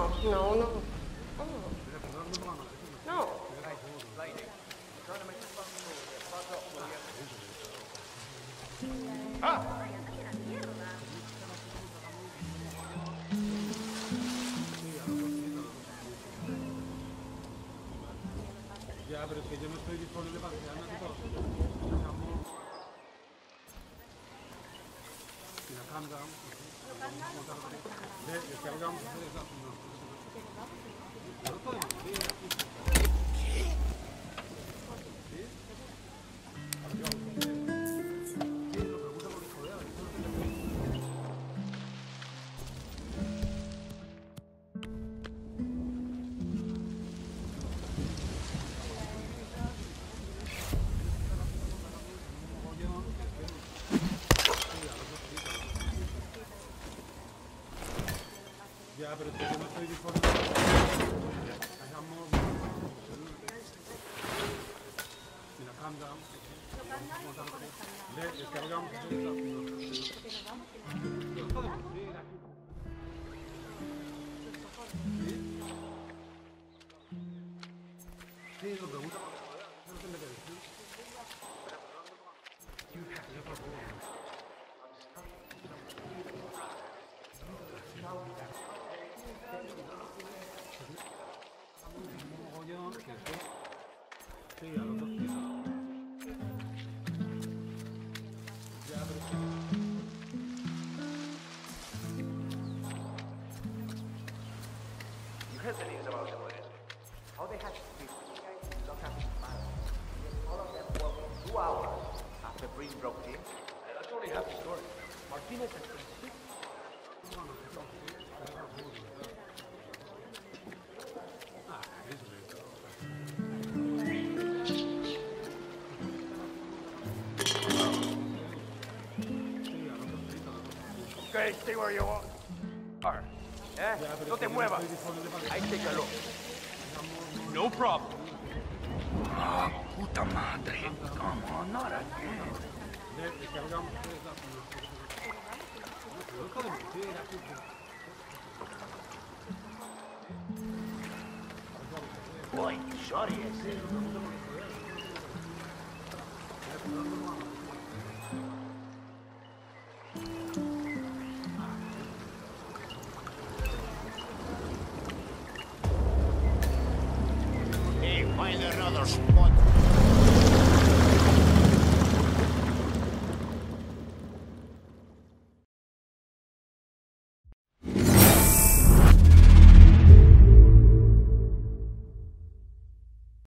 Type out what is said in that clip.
no, no. No. ¡Ah! Ya, pero es que yo no estoy disponible para quedarme aquí todo. Si la cambia, descargamos, no podemos ir aquí. Ya, pero es que yo no estoy disponible. Hagamos. Si la cambia, descargamos. No podemos ir aquí. Sí, lo pregunta para no tendré que decir. Sí, a los 2 pisos. Ya, pero You heard the news about the murders? How they had 15 guys locked up in man. All of them working 2 hours after Breen broke in. That's only half the story. Martinez has been sick. Okay, stay where you are. No te muevas. I take a look. No problem. Ah, puta madre. Come on, not again. descargamos. No podemos ir aquí. Boy, sorry, ese. Hey, find another spot.